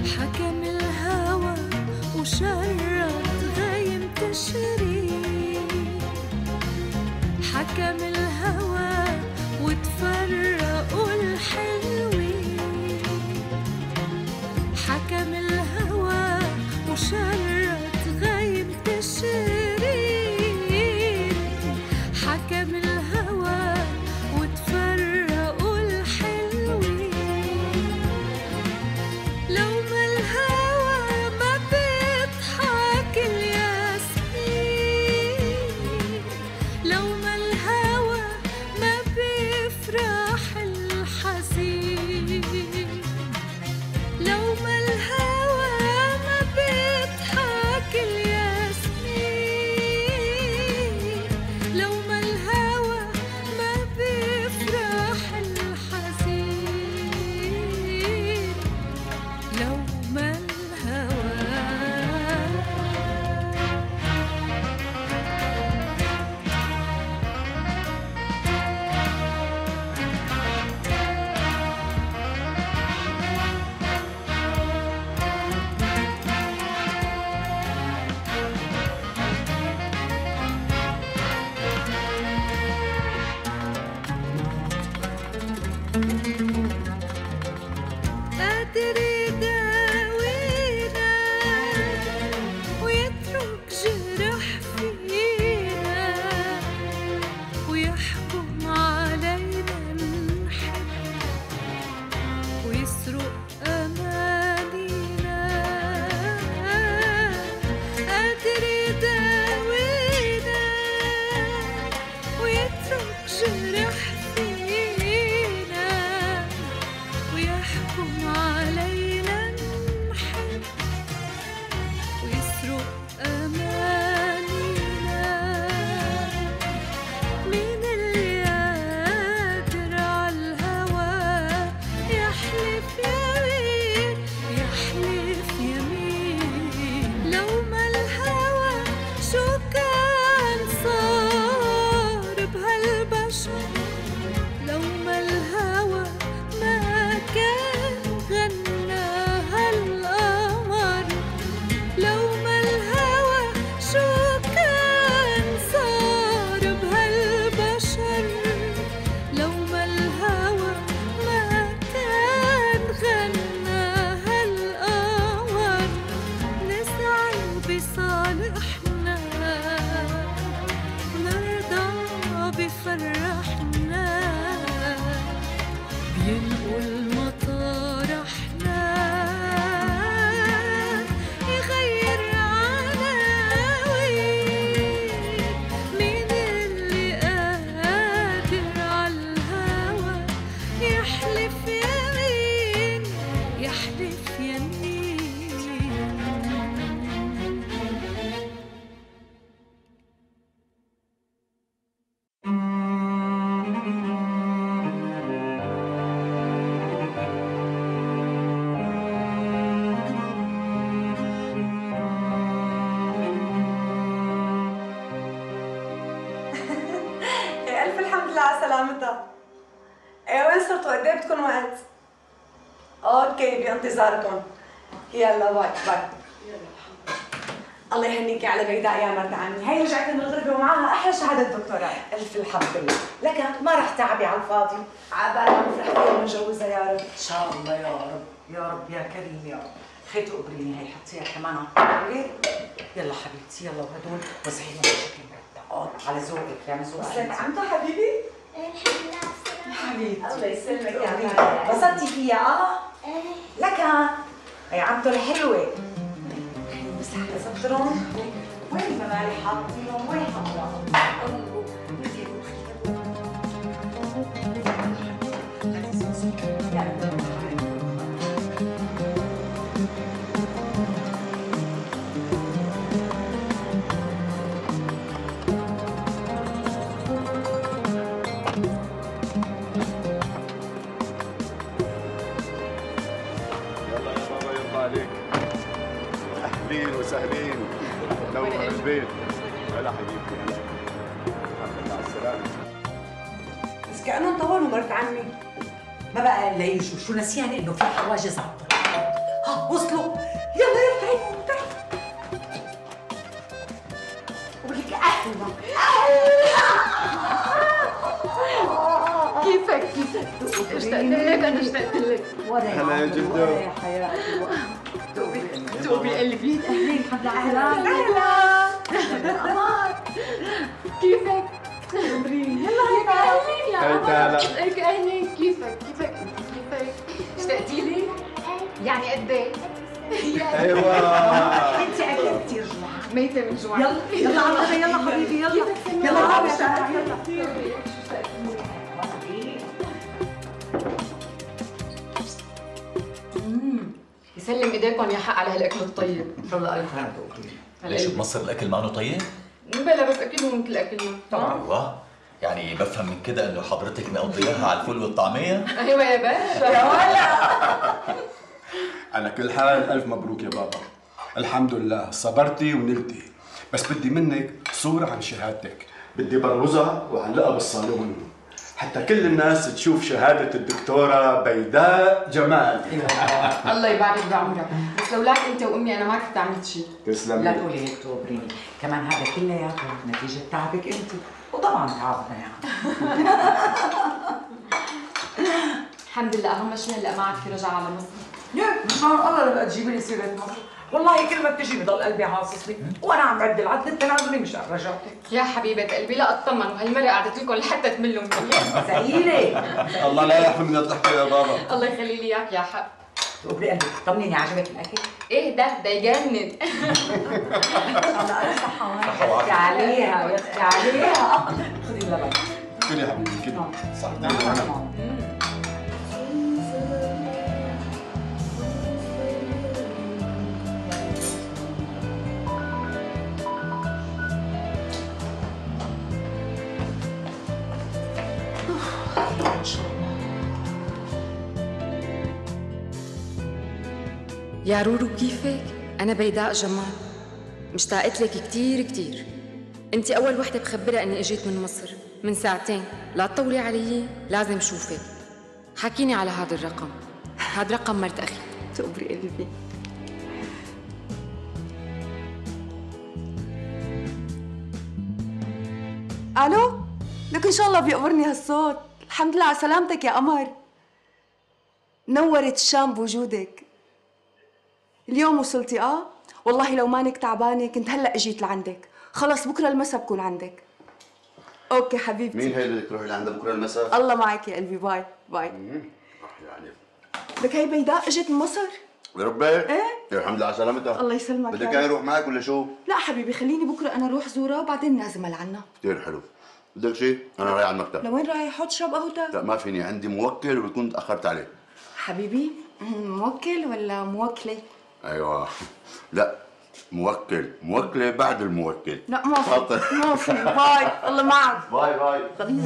حكم الهوى وشرد غيم تشريق، حكم الهوى وتفرقوا الحلوين، حكم الهوى وشرد غيم تشريق، حكم الهوى وتفرقوا الحلوين. لو ما الهوى ما بيضحك الياسمين، لو ما الهوى ما بيفرح الحزين، لو ما الهوى ما بيضحك الياسمين، لو ما الهوى ما بيفرح الحزين، لو ما الهوى. قادر يداوينا ويترك جرح فينا، ويحكم علينا نحب ويسرق أمانينا. قادر يداوينا ويترك جرح فينا، ويحكم علينا نحب ويسرق أمانينا. مين اللي قادر عالهوى يحلف يمين، يحلف يمين؟ لو ما الهوى شو كان صار بهالبشر، لو ما الهوى ما كان غنى هالقمر، لو ما الهوى شو كان صار بهالبشر، لو ما الهوى ما كان غنى هالقمر. نزعل بصالحنا نرضى بفرحنا، بينقل مطارحنا يغير عناوين. مين اللي قادر عالهوى يحلف يمين، يحلف يمين؟ ألف الحمد لله على سلامتها. وين صرتوا؟ قد ايه بدكم وقت؟ اوكي بانتظاركم. يلا باي باي. الله يهنيكي على بيداء يا مرت عمي، هي رجعت من الغربة ومعها أحلى شهادة دكتوراه. ألف الحمد لله، لك ما رح تعبي على الفاضي. عبالي ما نفرح فيها ونجوزها يا رب. إن شاء الله يا رب يا رب يا كريم يا رب. خيط قبريني هي حطيها كمان على ايه؟ يلا حبيبتي يلا وهدول وزعيهم بشكل مرتب. على ذوقك يا مزوق. سلام عمتو حبيبي؟ الحمد لله على السلامة. حبيبتي الله يسلمك يا عمي. انبسطتي فيها؟ ايه لك هي عمتو الحلوة. بس على زبطرون وين الممالي حاطينهم؟ وين حطوهم؟ اهلين وسهلين نور البيت. هلا حبيبتي هلا. الحمد لله على السلامة. بس كأنه انطولوا مرت عمي. ما بقى الا يجوا، شو نسيان انه في حواجز على الطريق. ها وصلوا. يلا يلا تعالي ولك اهلا. كيفك اشتقت لك، انا اشتقت لك. هلا يا جدو. يا حياتي. توبي قلبي. اهلين حبيبتي. اهلا اهلا قمر، كيفك؟ يلا اهلين يا قمر. لك اهلين، كيفك كيفك اشتقتي لي؟ يعني قد ايه؟ ايوه انت اكيد كثير جوعانه. ميتة من جوع. يلا يلا على الغدا يلا حبيبي يلا يلا تعالي يلا. يسلم ايديكم يا حق على هالاكل الطيب. الله الف خير. ليش بمصر الاكل معه طيب؟ بلا بس اكلهم مثل اكلنا طبعا. ايوه يعني بفهم من كده انه حضرتك مقضياها على الفول والطعميه؟ ايوه يا باشا. يا ولا على كل حال ألف مبروك يا بابا. الحمد لله صبرتي ونلتي، بس بدي منك صورة عن شهادتك، بدي بروزها وعلقها بالصالون حتى كل الناس تشوف شهادة الدكتورة بيداء جمال. الله يبارك بعمرك، بس لولاك انت وامي انا ما كنت عملت شيء. لا تسلمي. تقولي هيك توبريني، كمان هذا كلياته نتيجة تعبك انت وطبعا تعبنا يعني. الحمد لله، اهم شيء هلا معك في رجعه على مصر. سبحان الله لما تجيبي لي سيرة مصر، والله كل ما بتجي بضل قلبي حاسس لي وانا عم بعد العد التنازلي مشان رجعتك. يا حبيبه قلبي لا اطمن، وهالمره قعدت لكم لحتى تملوا مني. زعيلة الله لا يحرمنا الضحكة يا بابا. الله يخلي لي اياك يا حق. توبري قلبي طمنيني، عجبك الاكل؟ ايه ده يجنن. الله ألف صحة صحة وعافية. عليها يا اختي عليها. خذي اللبن. كل يا حبيبي كل صحتين أنا. يا رورو كيفك؟ أنا بيداء جمال، مشتاقت لك كتير كتير. أنت أول وحدة بخبرها إني إجيت من مصر من ساعتين، لا تطولي علي، لازم شوفك. حكيني على هذا الرقم، هذا رقم مرت أخي. تقبري قلبي. الو، لك ان شاء الله بيقبرني هالصوت. الحمد لله على سلامتك يا قمر. نورت الشام بوجودك. اليوم وصلتي؟ والله لو مانك تعبانه كنت هلا اجيت لعندك. خلص بكره المساء بكون عندك. اوكي حبيبتي. مين هي اللي بدك تروحي لعندها بكره المساء؟ الله معك يا قلبي. باي باي. يعني لك هي بيداء اجت من مصر. يا ربي. ايه الحمد لله على سلامتها. الله يسلمك. بدك اياني اروح معك ولا شو؟ لا حبيبي خليني بكره انا اروح زورها وبعدين نعزمها لعنا. كثير حلو. بدك شيء؟ انا رايح على المكتب. لوين رايح؟ حط شرب قهوتك. لا ما فيني، عندي موكل وبكون تاخرت عليه. حبيبي موكل ولا موكله؟ ايوه لا موكل، موكله بعد الموكل. لا ما في تفضل. ما في. باي الله معك. باي باي.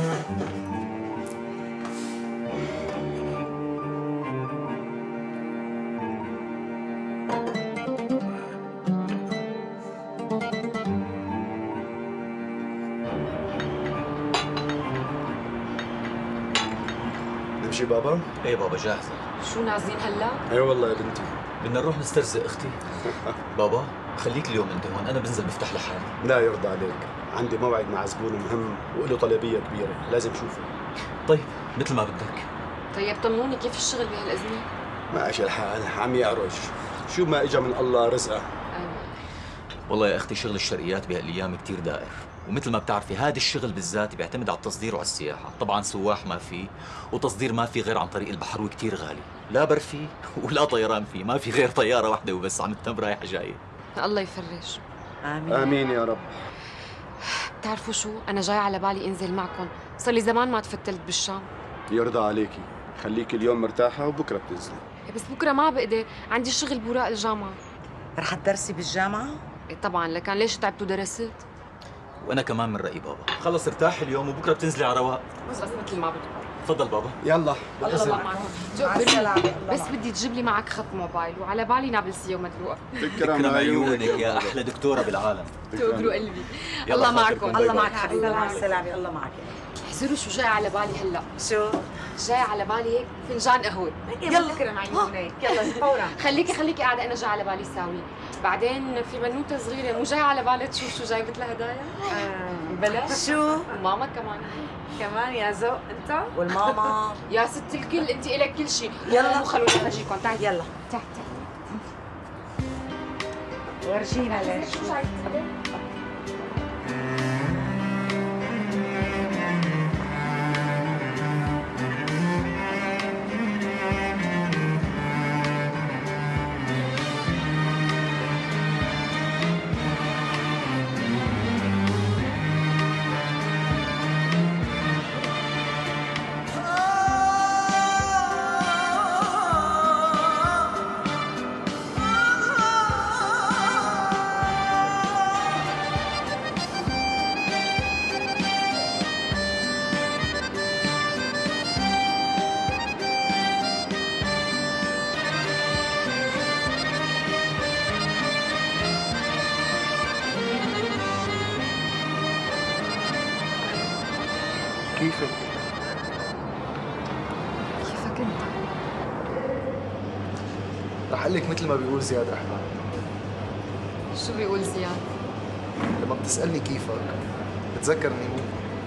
نمشي بابا؟ ايه بابا جاهزه. شو نازلين هلا؟ اي والله يا بنتي. بدنا نروح نسترزق اختي. بابا خليك اليوم انت هون، انا بنزل بفتح لحالي. لا يرضى عليك، عندي موعد مع زبون مهم وله طلبية كبيرة لازم شوفه. طيب مثل ما بدك. طيب طمنوني كيف الشغل بهالأزمة؟ ماشي الحال، عم يعرج، شو ما اجى من الله رزقه. أيوة. والله يا اختي شغل الشرقيات بهالايام كثير دائر، ومثل ما بتعرفي هذا الشغل بالذات بيعتمد على التصدير وعلى السياحه، طبعا سواح ما في وتصدير ما في غير عن طريق البحر وكثير غالي، لا بر فيه ولا طيران فيه، ما في غير طياره واحده وبس عم تتم رايحه جايه. الله يفرج. امين امين يا رب. بتعرفوا شو؟ أنا جاي على بالي أنزل معكم، صار لي زمان ما تفتلت بالشام. يرضى عليكي، خليكي اليوم مرتاحة وبكرة بتنزلي. بس بكرة ما بقدر، عندي شغل بوراق الجامعة. رح تدرسي بالجامعة؟ إيه طبعا، لكان ليش تعبت ودرست؟ وانا كمان من رايي بابا، خلص ارتاحي اليوم وبكره بتنزلي على رواق. بس مثل ما بدكم. تفضل بابا. يلا الله معكم. بس بدي تجيب لي معك خط موبايل، وعلى بالي نابلسية ومدلوقة. تكرم عيونك يا احلى دكتوره بالعالم. تقبلوا قلبي. يلا الله خاطركم. معكم. الله معك حبيبي، مع السلامة. الله معك. احزروا شو جاي على بالي هلا. شو؟ جاي على بالي هيك فنجان قهوه. يلا كده معي هيك، يلا فورا. خليكي قاعده، انا جاي على بالي ساوي. بعدين في بنوته صغيره مو جاي على بالها تشوف شو جايبت لها هدايا؟ بلا شو؟ وماما كمان. كمان يا ذوق انت والماما. يا ست الكل انت الك كل شيء. يلا. مو خلوني افرجيكم. تعي يلا تعي. ورجينا ليش. كيفك؟ كيفك انت؟ رح اقول لك مثل ما بيقول زياد رحمن. شو بيقول زياد؟ لما بتسألني كيفك بتذكرني مو.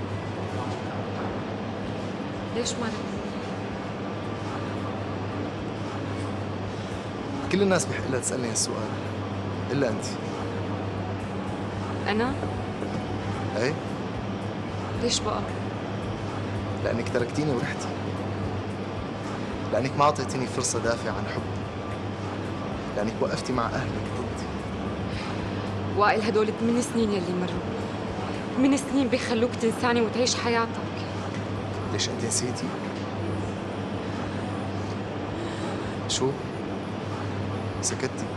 ليش ما رد؟ كل الناس بحق لها تسألني هالسؤال إلا أنت. انا؟ إيه؟ ليش بقى؟ لأنك تركتيني ورحتي. لأنك ما أعطيتيني فرصة دافع عن حب. لأنك وقفتي مع أهلك ضدي. وائل هدول 8 سنين يلي مروا، 8 سنين بيخلوك تنساني وتعيش حياتك. ليش أنت نسيتي؟ شو؟ سكتي.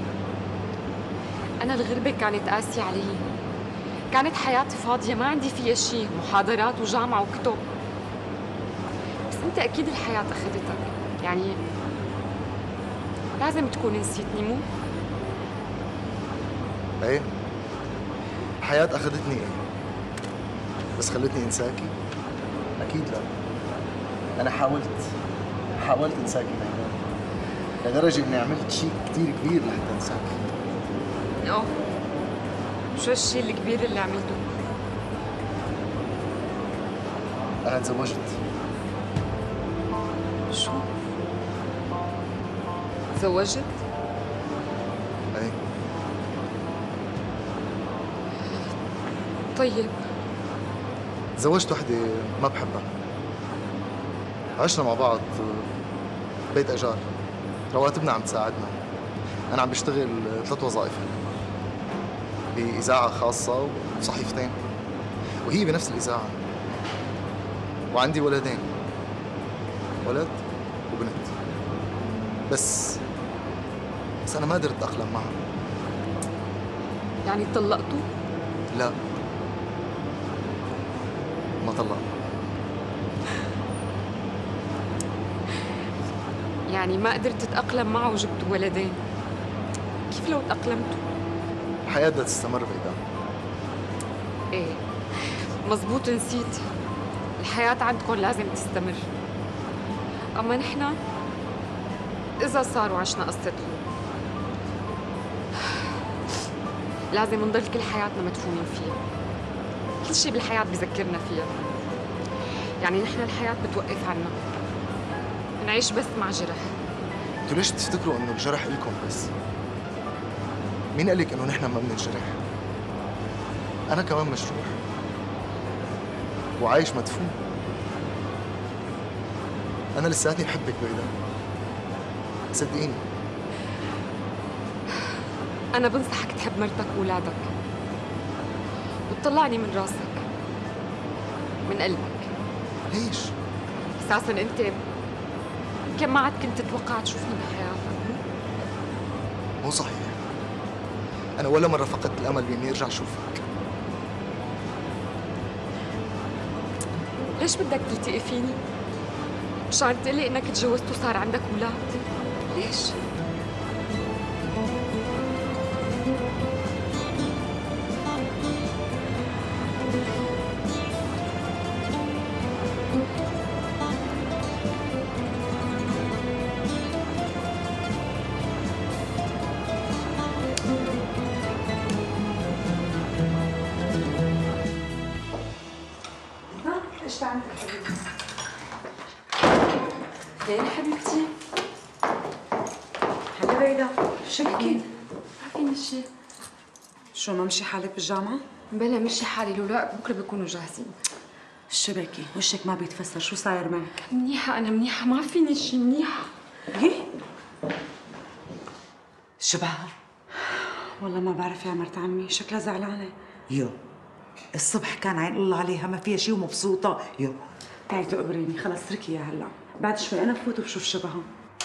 أنا الغربة كانت قاسية علي، كانت حياتي فاضية ما عندي فيها شيء، محاضرات وجامعة وكتب. بس أنت أكيد الحياة أخذتك، يعني لازم تكون نسيتني مو؟ إيه؟ الحياة أخذتني إيه؟ بس خلتني أنساكي؟ أكيد لا. أنا حاولت أنساكي نهائياً، لدرجة إني عملت شيء كتير كبير لحتى أنساكي. أوه، شو الشيء الكبير اللي عملته؟ أنا تزوجت. شو؟ تزوجت؟ إيه. طيب تزوجت وحدة ما بحبها. عشنا مع بعض بيت أجار، رواتبنا عم تساعدنا. أنا عم بشتغل 3 وظائف بإذاعة خاصة وصحيفتين، وهي بنفس الإذاعة. وعندي ولدين، ولد وبنت. بس أنا ما قدرت أتأقلم معها. يعني طلقتوا؟ لا، ما طلقنا. يعني ما قدرت تتأقلم معه وجبتوا ولدين. كيف لو تأقلمتوا؟ الحياة بدها تستمر بيدا. ايه مزبوط، نسيت. الحياة عندكم لازم تستمر، أما نحن إذا صاروا عشنا قصتهم لازم نضل كل حياتنا مدفونين فيها. كل شيء بالحياة بذكرنا فيها. يعني نحن الحياة بتوقف عنا، نعيش بس مع جرح. انتوا ليش تفتكروا انه الجرح إلكم بس؟ مين قال لك انه نحن ما بننجرح؟ انا كمان مجروح وعايش مدفون. انا لساتني بحبك بيدا، صدقيني. أنا بنصحك تحب مرتك وأولادك وتطلعني من راسك، من قلبك. ليش؟ أساساً أنت كم ما عاد كنت تتوقع تشوفني بحياتك. مو صحيح. انا ولا مرة فقدت الامل باني ارجع اشوفك. ليش بدك تلتقي فيني؟ مشان تقلي إنك تجوزت وصار عندك أولاد؟ ليش؟ عندك حبيبتي. خير حبيبتي؟ هلا بيدا، شكي؟ ما فيني شيء. شو ما مشي حالك بالجامعة؟ بلا مشي حالي، لولا بكره بيكونوا جاهزين. الشبكة وشك ما بيتفسر، شو صاير معك؟ منيحة، أنا منيحة، ما فيني شيء، منيحة. ايه؟ شبعها؟ والله ما بعرف يا مرت عمي، شكلها زعلانة. يو الصبح كان عين الله عليها ما فيها شيء ومبسوطة. يو تعي تقبريني، خلص اتركيها هلا، بعد شوي أنا بفوت وبشوف شبهها.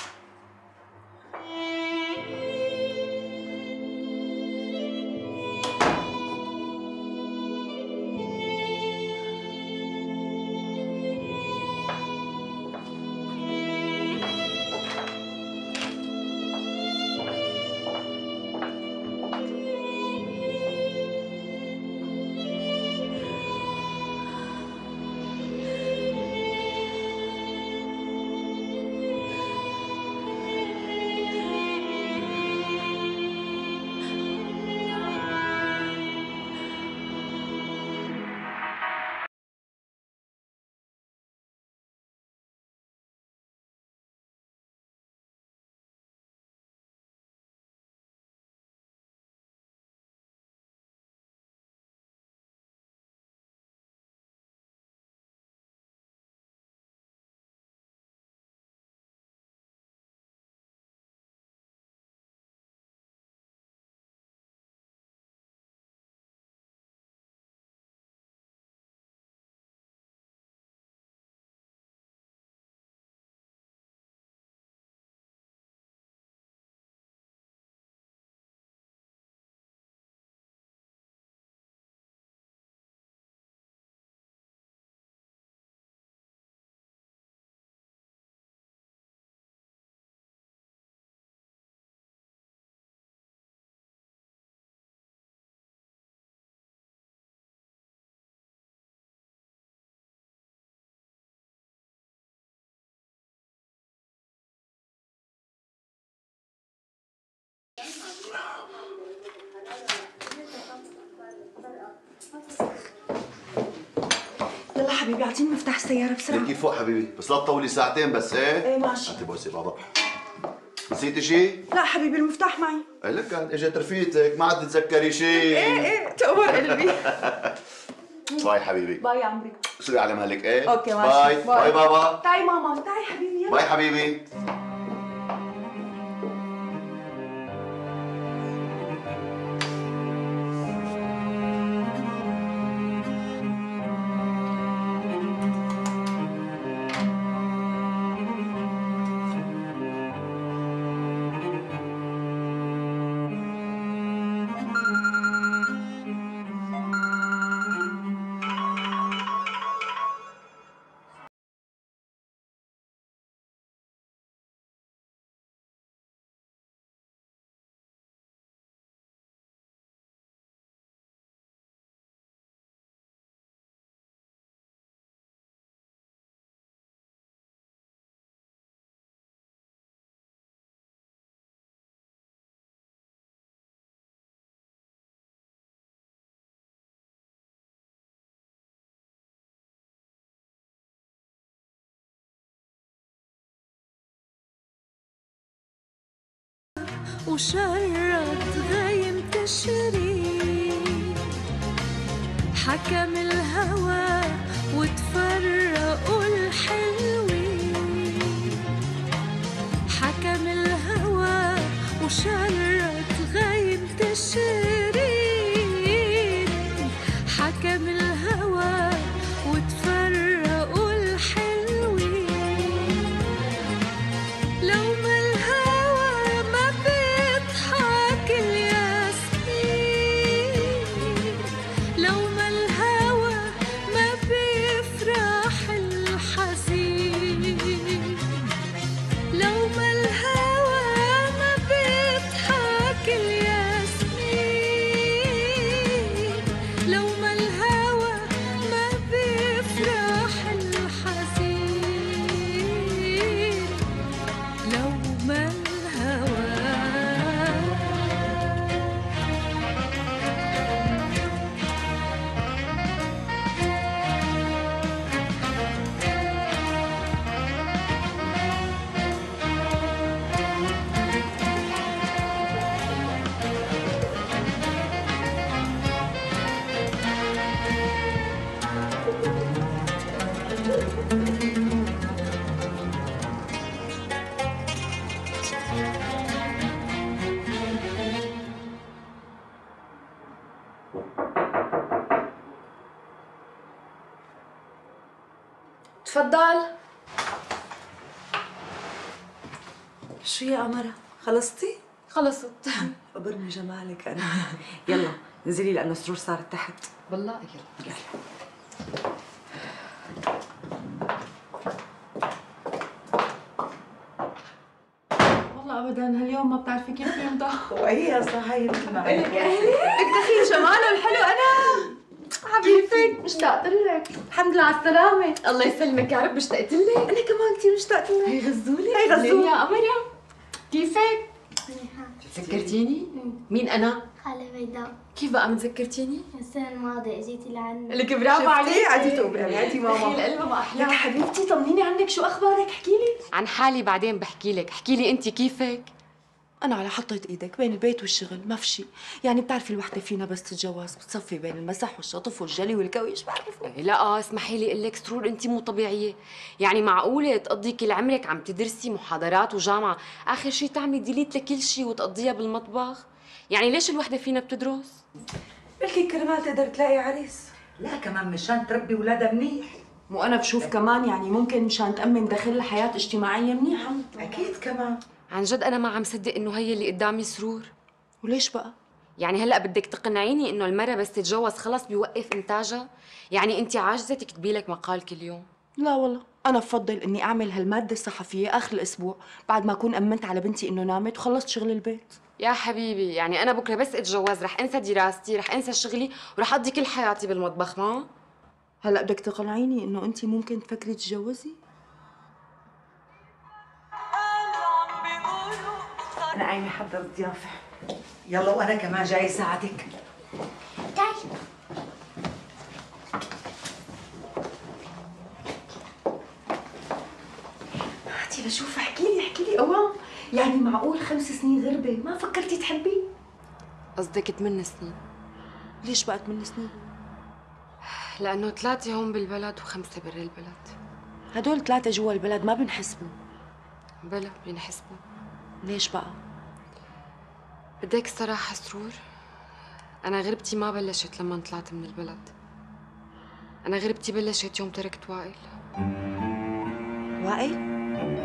يلا حبيبي اعطيني مفتاح السيارة بسرعة. ليكي فوق حبيبي، بس لا تطولي ساعتين بس. ايه ماشي. هاتي بوسي بابا. نسيتي شيء؟ لا حبيبي المفتاح معي. قال لك كانت اجت رفيقتك ما عاد تتذكري شيء. ايه تقبر قلبي. باي حبيبي. باي يا عمري. سوري على مهلك. ايه اوكي ماشي. باي بابا. تعي ماما، تعي حبيبي يلا. باي حبيبي. وشرت غايم تشري حكم الهوى وتفرقوا الحلوين. حكم الهوى وشرت غايم تشري حكم الهوى وتفرقوا الحلوين. لو ما الهوى ما بيضحك الياسمين، لو ما الهوى ما بيفرح الحزين، لو ما الهوى ما بيضحك الياسمين، تفضل. شو يا قمرة؟ خلصتي؟ خلصت. قبرني جمالك أنا. يلا انزلي لأنه سرور صارت تحت. والله يلا. والله ابدا هاليوم ما بتعرفي كيف يمضى. وهي صحيح مثل ما لك دخيل جماله الحلو انا. حبيبتي مشتاقت لك. الحمد لله على السلامة. الله يسلمك يا رب، اشتقت لك. أنا كمان كثير مشتاقت لك. هي غزولة. هي غزولة. يا قمرة كيفك؟ منيحة. تذكرتيني؟ مين أنا؟ خالة بيضاء. كيف بقى متذكرتيني؟ السنة الماضية اجيتي لعنا. لك برافو عليكي. عديتي وبرافو عديتي ماما. تخيل قلبها ما أحلى. لك حبيبتي طمنيني عنك، شو أخبارك؟ احكي لي. عن حالي بعدين بحكي لك، احكي لي أنت كيفك؟ أنا على حطة إيدك بين البيت والشغل ما في شيء، يعني بتعرفي الوحدة فينا بس تتجوز بتصفي بين المسح والشطف والجلي والكوي، شو بعرفني؟ لا اسمحي لي اقول لك سرور، انت مو طبيعيه. يعني معقوله تقضي كل عمرك عم تدرسي محاضرات وجامعه، اخر شيء تعملي ديليت لكل شيء وتقضيها بالمطبخ؟ يعني ليش الوحده فينا بتدرس؟ بلكي كرمال تقدر تلاقي عريس. لا كمان مشان تربي ولادها منيح. مو أنا بشوف كمان يعني ممكن مشان تأمن دخل لحياة اجتماعية منيحة. اكيد كمان. عن جد انا ما عم صدق انه هي اللي قدامي سرور. وليش بقى؟ يعني هلا بدك تقنعيني انه المرة بس تتجوز خلص بيوقف انتاجها؟ يعني انت عاجزه تكتبي لك مقال كل يوم؟ لا والله أنا بفضل إني أعمل هالمادة الصحفية آخر الأسبوع بعد ما أكون أمنت على بنتي إنه نامت وخلصت شغل البيت. يا حبيبي يعني انا بكره بس اتجوز رح انسى دراستي، رح انسى شغلي، ورح اقضي كل حياتي بالمطبخ. ما هلا بدك تقنعيني إنه أنت ممكن تفكري تتجوزي؟ انا قايمه احضر الضيافه. يلا وانا كمان جاي ساعدك. تعي. هاتي لشوف، احكي لي قوام. يعني معقول 5 سنين غربة ما فكرتي تحبي؟ قصدك 8 سنين؟ ليش بقى 8 سنين؟ لانه 3 هون بالبلد و5 برا البلد. هدول 3 جوا البلد ما بنحسبوا. بلا بينحسبوا. ليش بقى؟ بدك الصراحة سرور، أنا غربتي ما بلشت لما طلعت من البلد. أنا غربتي بلشت يوم تركت وائل. وائل؟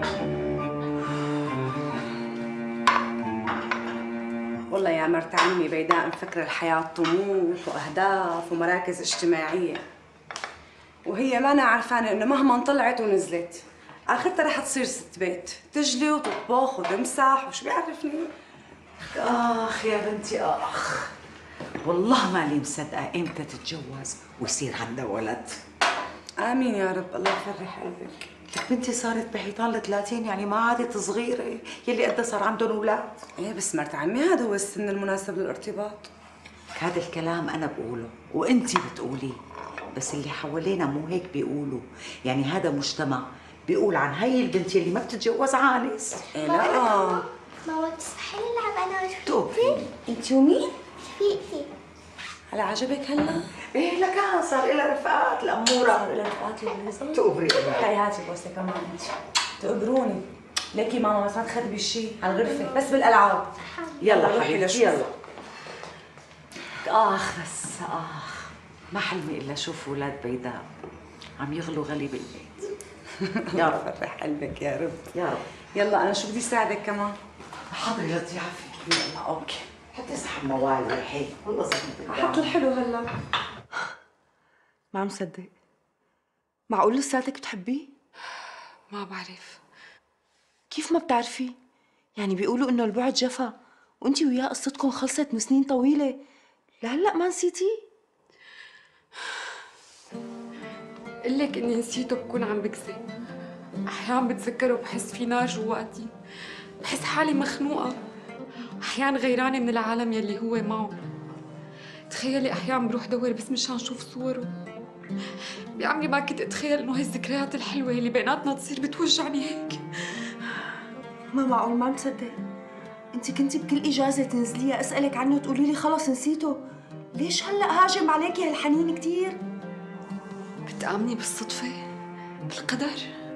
والله يا مرت عمي بيداء مفكرة الحياة طموح وأهداف ومراكز اجتماعية، وهي ما أنا عرفانة إنه مهما طلعت ونزلت آخرتها رح تصير ست بيت، تجلي وتطبخ وتمسح وشو بيعرفني. اخ يا بنتي اخ، والله مالي مصدقه امتى تتجوز ويصير عندها ولد. آمين يا رب، الله يفرح قلبك. لك بنتي صارت بحيطان ال 30، يعني ما عادت صغيره، يلي قدها صار عندهم اولاد. ايه بس مرت عمي هذا هو السن المناسب للارتباط. هذا الكلام انا بقوله وانتي بتقوليه، بس اللي حوالينا مو هيك بيقولوا. يعني هذا مجتمع بيقول عن هي البنت اللي ما بتتجوز عانس. إيه لا ماما تسمحي لي نلعب أنا توفي. وشوفتي؟ انت ومين؟ فيكي. هلا عجبك هلا؟ ايه لك صار لها رفقات الاموره. صار لها رفقات يا تقبري. هاي هاتي بوسه كمان انت. تقبروني. ليكي ماما بس ما تخربي شيء على الغرفه، بس بالالعاب. يلا حبيبتي يلا. اخ بس اخ، ما حلمي الا اشوف اولاد بيداء عم يغلوا غلي بالبيت. يا رب فرح قلبك يا رب. يا رب. يلا انا شو بدي ساعدك كمان؟ حضري للضيافه. يلا اوكي. حتى صحن موال هيك والله زين. حط الحلو هلا. ما عم صدق. معقول لساتك بتحبيه؟ ما بعرف. كيف ما بتعرفي؟ يعني بيقولوا انه البعد جفا، وانتي وياه قصتكم خلصت من سنين طويلة، لهلا ما نسيتيه؟ قل لك اني نسيته بكون عم بكذب. احيانا بتذكره بحس في نار جواتي، بحس حالي مخنوقه، احيانا غيرانه من العالم يلي هو معه. تخيلي احيانا بروح دور بس مشان اشوف صوره. بعمري ما كنت اتخيل انه هي الذكريات الحلوه اللي بيناتنا تصير بتوجعني هيك. ما معقول، ما مصدق. انت كنتي بكل اجازه تنزليها اسالك عنه تقولي لي خلص نسيته، ليش هلا هاجم عليكي هالحنين كثير؟ بتآمني بالصدفه؟ بالقدر؟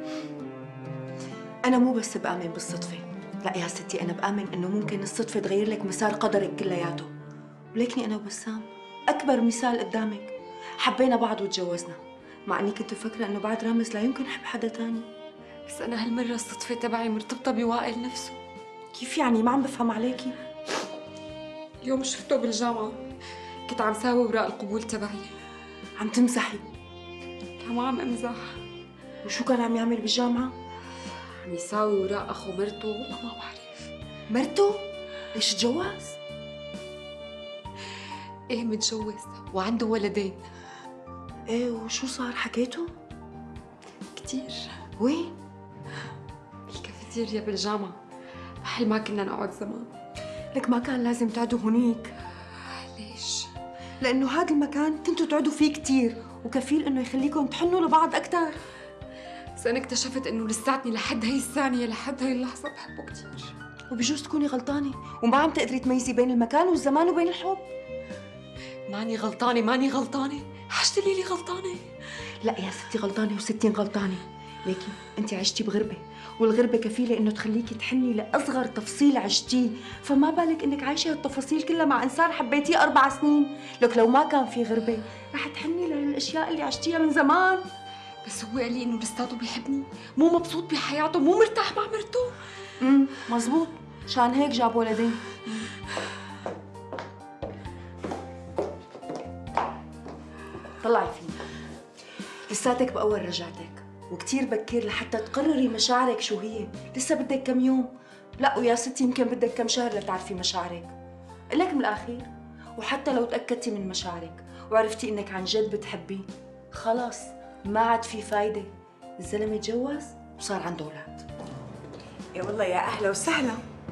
انا مو بس بآمن بالصدفه، لا يا ستي انا بآمن انه ممكن الصدفه تغير لك مسار قدرك كلياته. ولكني انا وبسام اكبر مثال قدامك، حبينا بعض وتجوزنا، مع اني كنت مفكره انه بعد رامز لا يمكن يحب حدا تاني. بس أنا هالمرة الصدفة تبعي مرتبطة بوائل نفسه. كيف يعني؟ ما عم بفهم عليكي. اليوم شفته بالجامعة، كنت عم ساوي اوراق القبول تبعي. عم تمزحي؟ لا ما عم امزح. وشو كان عم يعمل بالجامعة؟ عم يساوي اوراق اخو مرته، والله ما بعرف. مرته؟ ليش تجوز؟ ايه متجوز وعنده ولدين. ايه وشو صار؟ حكيته؟ كتير. وين؟ بالكافيتيريا بالجامعة، محل ما كنا نقعد زمان. لك ما كان لازم تقعدوا هونيك. ليش؟ لأنه هذا المكان كنتوا تقعدوا فيه كتير وكفيل إنه يخليكم تحنوا لبعض أكتر. بس أنا اكتشفت إنه لساتني لحد هي الثانية لحد هي اللحظة بحبه كتير. وبجوز تكوني غلطانة وما عم تقدري تميزي بين المكان والزمان وبين الحب. ماني غلطانة، حاجة لي غلطانة. لا يا ستي غلطانة وستين غلطانة. ليكي أنت عشتي بغربة، والغربة كفيلة إنه تخليكي تحني لأصغر تفصيل عشتيه، فما بالك إنك عايشة هالتفاصيل كلها مع إنسان حبيتيه 4 سنين. لك لو ما كان في غربة رح تحني للأشياء اللي عشتيها من زمان. بس هو قال لي إنه لساته بيحبني، مو مبسوط بحياته، مو مرتاح مع مرته. مزبوط، شان هيك جاب ولدين. طلعي فيني، لساتك بأول رجعتك وكتير بكير لحتى تقرري مشاعرك شو هي. لسه بدك كم يوم، لا ويا ستي يمكن بدك كم شهر لتعرفي مشاعرك. قلك من الأخير، وحتى لو تأكدتي من مشاعرك وعرفتي إنك عن جد بتحبيه، خلاص ما عاد في فايدة. الزلمة تجوز وصار عنده أولاد. يا والله يا أهلا وسهلا.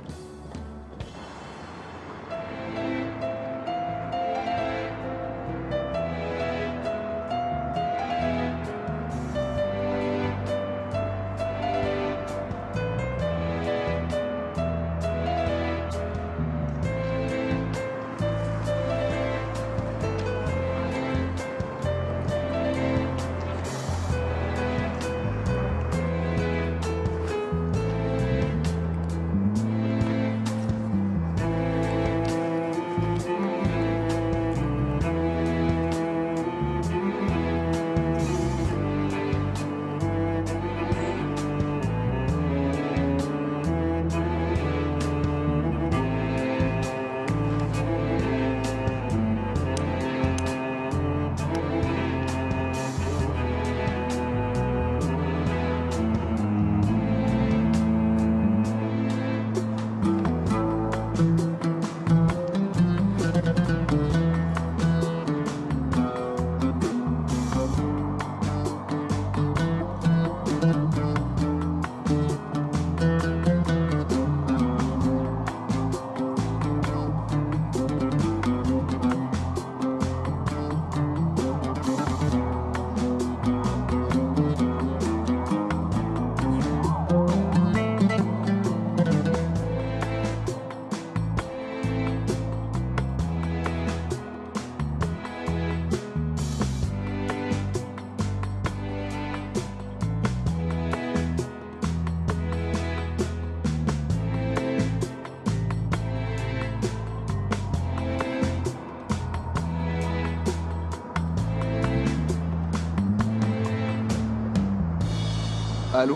الو،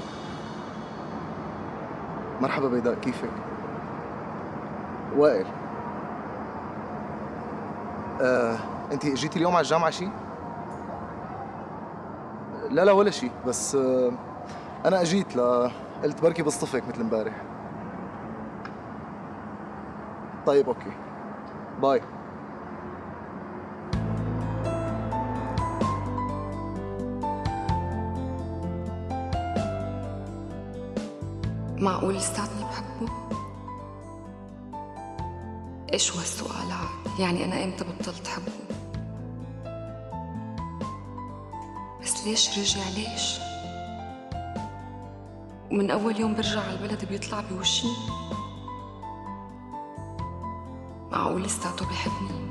مرحبا بيضاء، كيفك؟ وائل. انت اجيتي اليوم على الجامعة شي؟ لا ولا شي، بس انا اجيت قلت بركي بصطفك مثل امبارح. طيب اوكي، باي. معقول لساتني بحبه؟ ايش هو السؤال هاد؟ يعني انا امتى بطلت حبه؟ بس ليش رجع؟ ليش؟ ومن اول يوم برجع على البلد بيطلع بوشي؟ معقول لساته بحبني؟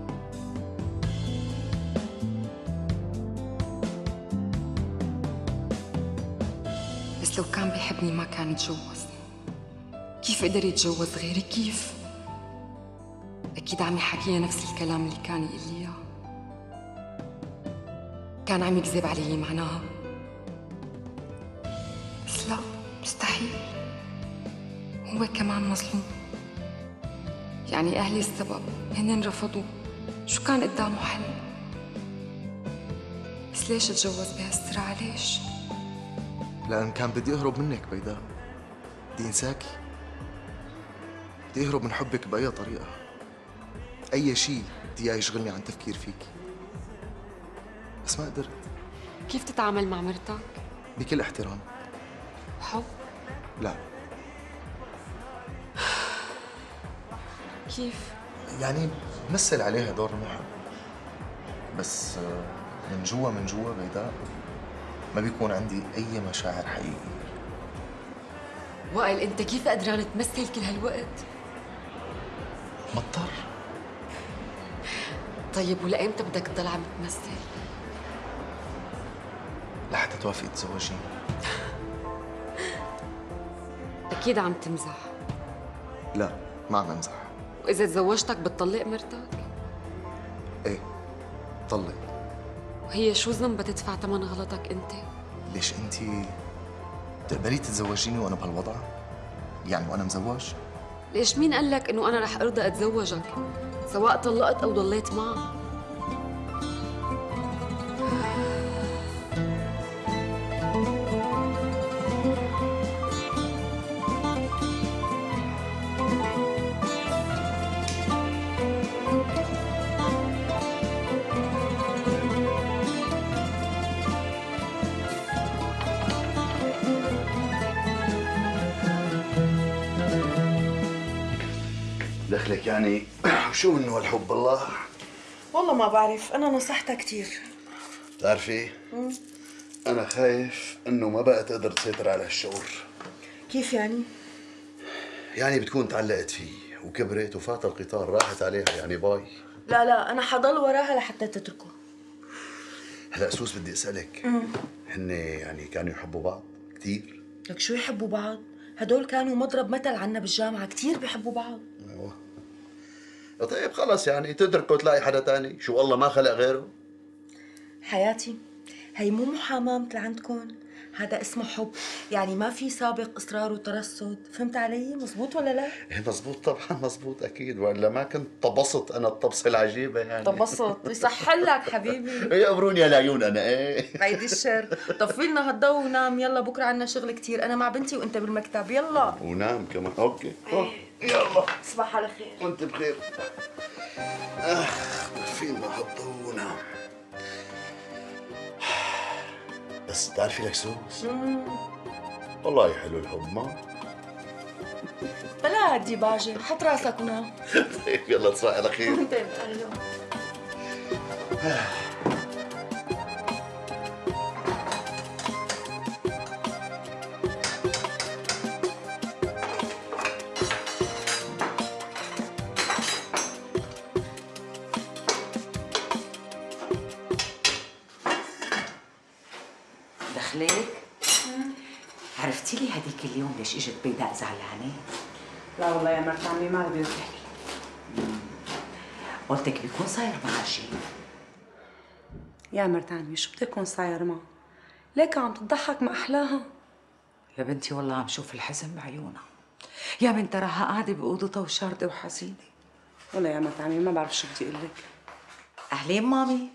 بس لو كان بيحبني ما كان يتجوز. كيف قدر يتجوز غيري؟ كيف؟ أكيد عم يحكيها نفس الكلام اللي كان يقول لي إياه. كان كان عم يكذب علي معناها. بس لا، مستحيل. هو كمان مظلوم. يعني أهلي السبب، هنن رفضوا. شو كان قدامه حل؟ بس ليش تجوز بهالسرعة؟ ليش؟ لأن كان بدي أهرب منك بيداء. بدي أنساكي. بدي أهرب من حبك بأي طريقة. أي شيء بدي إياه يشغلني عن تفكير فيكي. بس ما قدرت. كيف تتعامل مع مرتك؟ بكل احترام. حب؟ لا. كيف؟ يعني بمثل عليها دور المحب. بس من جوا بيداء ما بيكون عندي أي مشاعر حقيقية. وائل، أنت كيف قدران تمثل كل هالوقت؟ مضطر. طيب ولأيمتى بدك تضل عم تمثل؟ لحتى توافقي تتزوجيني. أكيد عم تمزح. لا، ما عم امزح. وإذا تزوجتك بتطلق مرتك؟ ايه، طلق. وهي شو ذنبها تدفع ثمن غلطك أنت؟ ليش انتي بتقبلي تتزوجيني وانا بهالوضع؟ يعني وانا مزوج؟ ليش مين قال لك إنه أنا رح أرضى أتزوجك؟ سواء طلقت أو ضليت معه. دخلك يعني شو منه هالحب الله؟ والله ما بعرف، أنا نصحتها كثير. بتعرفي؟ أنا خايف إنه ما بقى تقدر تسيطر على هالشعور. كيف يعني؟ يعني بتكون تعلقت فيه وكبرت وفات القطار راحت عليها يعني باي. لا أنا حضل وراها لحتى تتركه. هلا سوس بدي أسألك، هن يعني كانوا يحبوا بعض كثير؟ لك شو يحبوا بعض؟ هدول كانوا مضرب مثل عنا بالجامعة، كثير بيحبوا بعض. طيب خلص يعني تتركه تلاقي حدا تاني، شو الله ما خلق غيره؟ حياتي، هي مو محاماة مثل عندكم، هذا اسمه حب، يعني ما في سابق إصرار وترصد، فهمت علي؟ مزبوط ولا لا؟ ايه مزبوط طبعا مزبوط أكيد، ولا ما كنت طبصت أنا الطبسة العجيبة يعني. طبصت، يصح لك حبيبي. ايه قبروني العيون أنا ايه. بعيد الشر، طفي لنا هالضو ونام يلا، بكرة عنا شغل كتير، أنا مع بنتي وأنت بالمكتب، يلا. ونام كمان، أوكي. يلا تصبح على خير. وأنت بخير. فينا هالضو ونام. بس بتعرفي لك سوس؟ والله حلو الحب ما؟ بلا هدي باجر، حط راسك ونام. طيب يلا تصبح على خير. وانت بأهله. دخلك؟ عرفتي لي هديك اليوم ليش اجت بيداء زعلانه؟ لا والله يا مرت عمي ما بدي تحكي. قلتك بيكون صاير معها شيء. يا مرت عمي شو بده يكون صاير معها؟ ليك عم تضحك ما احلاها. يا بنتي والله عم شوف الحزن بعيونها. يا بنت تراها قاعده باوضتها وشارده وحزينه. والله يا مرت عمي ما بعرف شو بدي اقول لك. اهلين مامي.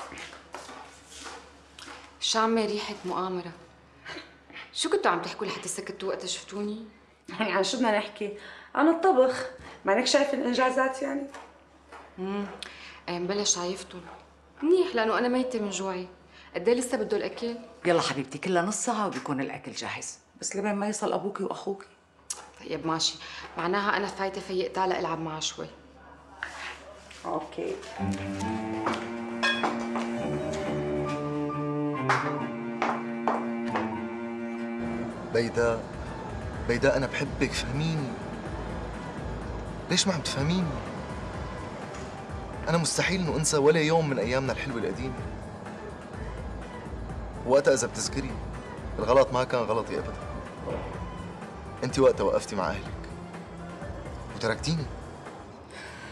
شامة ريحة مؤامرة. شو كنتوا عم تحكوا لحتى سكتوا وقت شفتوني؟ يعني عن شو بدنا نحكي؟ عن الطبخ، مانك شايف الانجازات يعني؟ بلا شايفتهم. منيح لأنه أنا ميتة من جوعي. قد ايه لسه بده الأكل؟ يلا حبيبتي كلها نص ساعة وبيكون الأكل جاهز، بس لبين ما يصل أبوكي وأخوكي. طيب ماشي، معناها أنا فايتة فيق تعال ألعب معها شوي. اوكي. بيداء أنا بحبك، فهميني. ليش ما عم تفهميني؟ أنا مستحيل إنه أنسى ولا يوم من أيامنا الحلوة القديمة. وقتها إذا بتذكري الغلط ما كان غلطي أبدا. أنت وقتها وقفتي مع أهلك وتركتيني.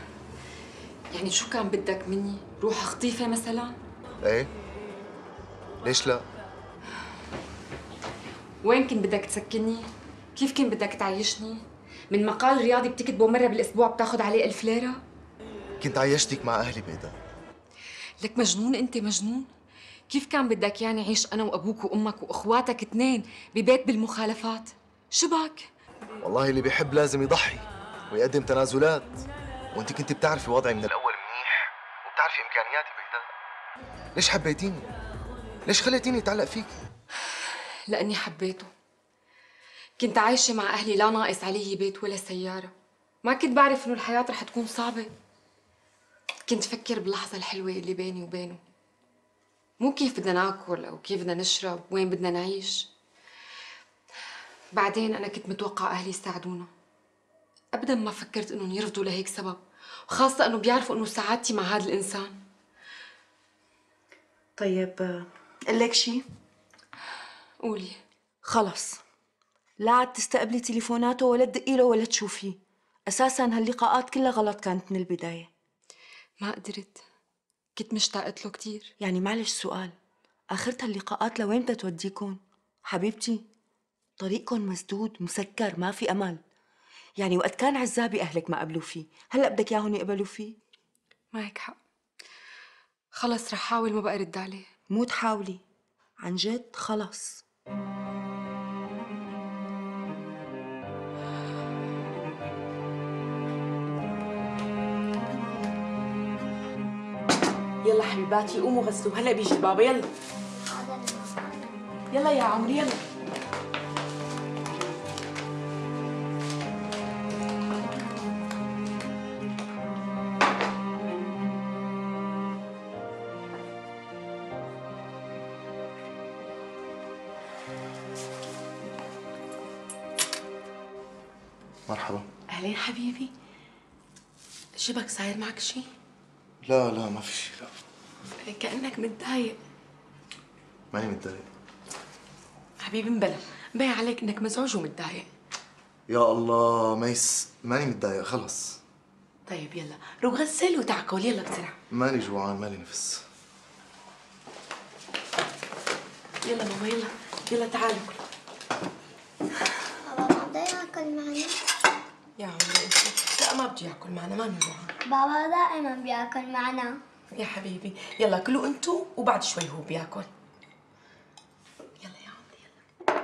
يعني شو كان بدك مني؟ روح خطيفة مثلا؟ إيه؟ ليش لا؟ وين كنت بدك تسكنني؟ كيف كنت بدك تعيشني؟ من مقال رياضي بتكتبه مرة بالأسبوع بتاخد عليه 1000 ليرة؟ كنت عيشتك مع أهلي بيضاء. لك مجنون أنت مجنون؟ كيف كان بدك يعني عيش أنا وأبوك وأمك وأخواتك 2 ببيت بالمخالفات؟ شو بك؟ والله اللي بيحب لازم يضحي ويقدم تنازلات، وانت كنت بتعرفي وضعي من الأول منيح وبتعرفي إمكانياتي بيضاء. ليش حبيتيني؟ ليش خليتيني أتعلق فيكي؟ لأني حبيته. كنت عايشة مع أهلي لا ناقص علي بيت ولا سيارة. ما كنت بعرف إنه الحياة رح تكون صعبة. كنت فكر باللحظة الحلوة اللي بيني وبينه، مو كيف بدنا ناكل أو كيف بدنا نشرب، وين بدنا نعيش. بعدين أنا كنت متوقع أهلي يساعدونا. أبداً ما فكرت إنهم يرفضوا لهيك سبب، وخاصة إنه بيعرفوا إنه سعادتي مع هذا الإنسان. طيب قل لك شيء؟ قولي. خلص، لا عاد تستقبلي تليفوناته ولا تدقي له ولا تشوفيه. أساساً هاللقاءات كلها غلط كانت من البداية. ما قدرت، كنت مشتاقت له كتير. يعني معلش سؤال، آخرتها اللقاءات لوين بدها توديكم؟ حبيبتي طريقكم مسدود مسكر، ما في أمل. يعني وقت كان عزابي أهلك ما قبلوا فيه، هلأ بدك ياهم يقبلوا فيه؟ معك حق. خلص رح حاول ما بقى رد عليه. مو تحاولي، عن جد خلص. يلا حبيباتي قوموا غسلوا، هلا بيجي بابا. يلا يلا يا عمري يلا. مرحبا. اهلين حبيبي. شبك صاير معك شيء؟ لا لا ما في شيء، لا. كأنك متضايق. ماني متضايق حبيبي مبلا، مبين عليك انك مزعوج ومتضايق. يا الله ميس، ماني متضايق خلص. طيب يلا روح غسل وتعكل، يلا بسرعة. ماني جوعان، مالي نفس. يلا ماما يلا يلا تعالوا. بابا ما بده ياكل معنا. يا عمري انت لا ما بده ياكل معنا، ما نجوعان. بابا دائما بياكل معنا. يا حبيبي يلا كلوا انتوا وبعد شوي هو بياكل. يلا يا عمري يلا.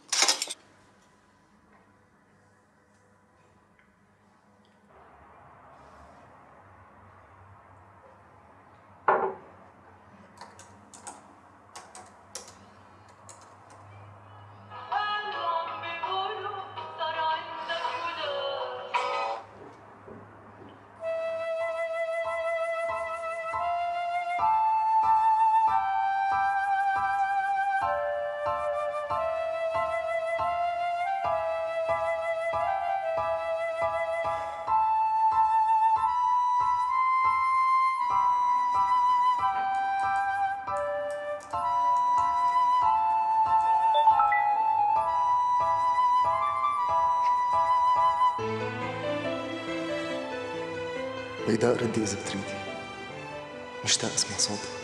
بيداء ردي إذا بتريدي، مشتاق اسمع صوتك.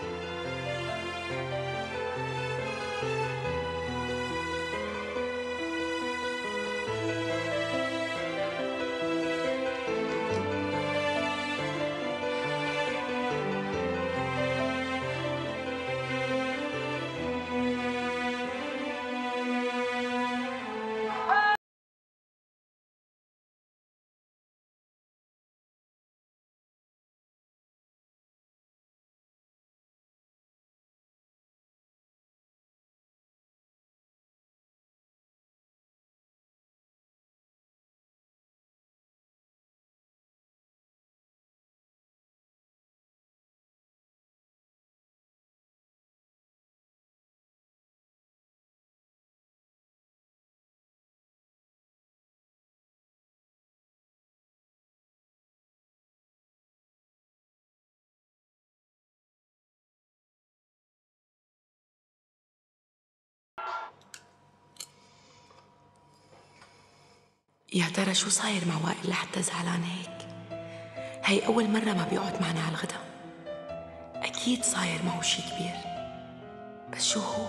يا ترى شو صاير مع وائل لحتى زعلان هيك؟ هي أول مرة ما بيقعد معنا على الغدا. أكيد صاير معه شي كبير. بس شو هو؟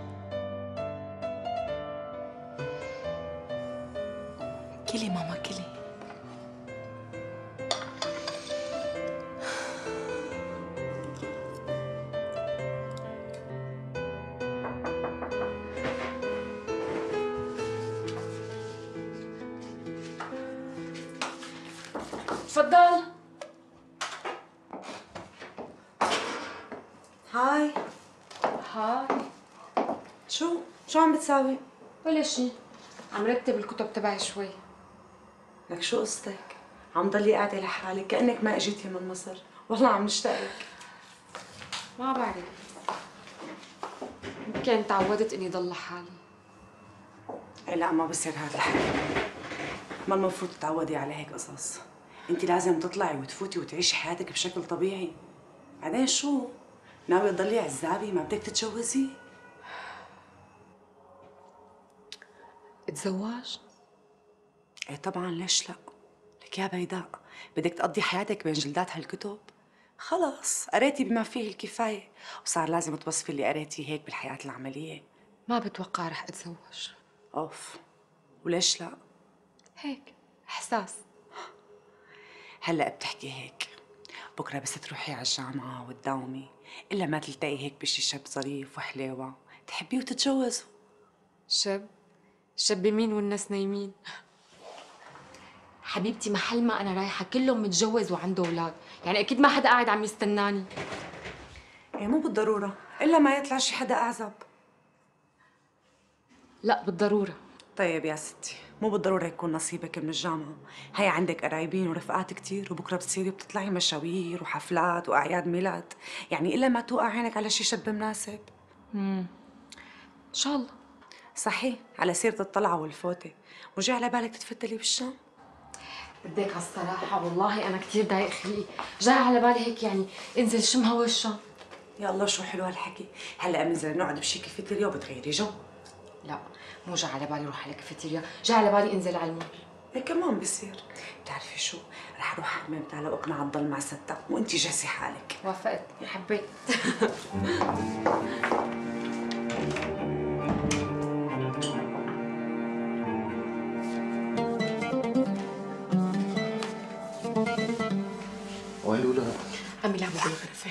كلي ماما كلي. تفضل. هاي. هاي. شو عم بتساوي؟ ولا شيء، عم رتب الكتب تبعي شوي. لك شو قصتك؟ عم ضلي قاعدة لحالك كأنك ما اجيتي من مصر، والله عم نشتاق لك. ما بعرف، يمكن تعودت اني ضل لحالي. اي لا، ما بصير هذا الحكي. ما المفروض تتعودي على هيك قصص. انت لازم تطلعي وتفوتي وتعيشي حياتك بشكل طبيعي. بعدين شو؟ ناوية تضلي عزابي ما بدك تتجوزي؟ اتزواج؟ ايه طبعا، ليش لا؟ لك يا بيداء، بدك تقضي حياتك بين جلدات هالكتب؟ خلص قريتي بما فيه الكفاية، وصار لازم توصفي اللي قريتيه هيك بالحياة العملية. ما بتوقع رح اتزوج. اوف، وليش لا؟ هيك احساس. هلا بتحكي هيك، بكره بس تروحي على الجامعة وتداومي، إلا ما تلتقي هيك بشي شاب ظريف وحليوة تحبيه وتتجوزوا. شب مين والناس نايمين؟ حبيبتي محل ما انا رايحه كلهم متجوز وعنده اولاد، يعني اكيد ما حدا قاعد عم يستناني. ايه مو بالضرورة، إلا ما يطلع شي حدا أعزب. لا بالضروره. طيب يا ستي، مو بالضرورة يكون نصيبك من الجامعة، هي عندك قرايبين ورفقات كتير، وبكرة بتصيري بتطلعي مشاوير وحفلات وأعياد ميلاد، يعني إلا ما توقع عينك على شي شاب مناسب. ان شاء الله. صحيح، على سيرة الطلعة والفوتة، وجاي على بالك تتفتلي بالشام؟ بدك على الصراحه والله انا كثير ضايق خلقي، جاي على بالي هيك يعني انزل شم هوا الشام. يا الله شو حلو هالحكي، هلا بننزل نقعد بشي كافيتيريا وبتغيري جو. لا مو جاي على بالي روح على كافيتيريا، جاي على بالي انزل على المول. هيك كمان بصير. بتعرفي شو، رح اروح على الميم تاع اقنع تضل مع ستة وانتي جهزي حالك. وافقت، حبيت. وين الأولاد؟ عم يلعبوا بالغرفة.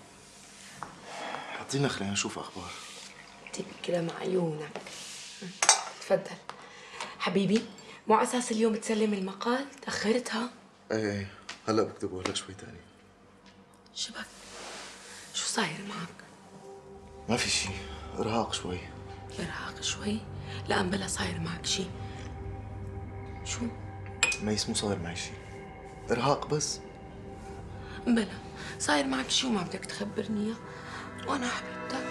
حطينا خلينا نشوف أخبار. تبكي كده مع عيونك. تفضل حبيبي، مو على اساس اليوم تسلم المقال تاخرتها. ايه هلا بكتبه لك شوي تاني. شبك شو صاير معك؟ ما في شي، ارهاق شوي. ارهاق شوي؟ لا بلا صاير معك شي. شو؟ ميس مو صاير معي شي، ارهاق بس. بلا صاير معك شي وما بدك تخبرني اياه، وانا حبيبتك.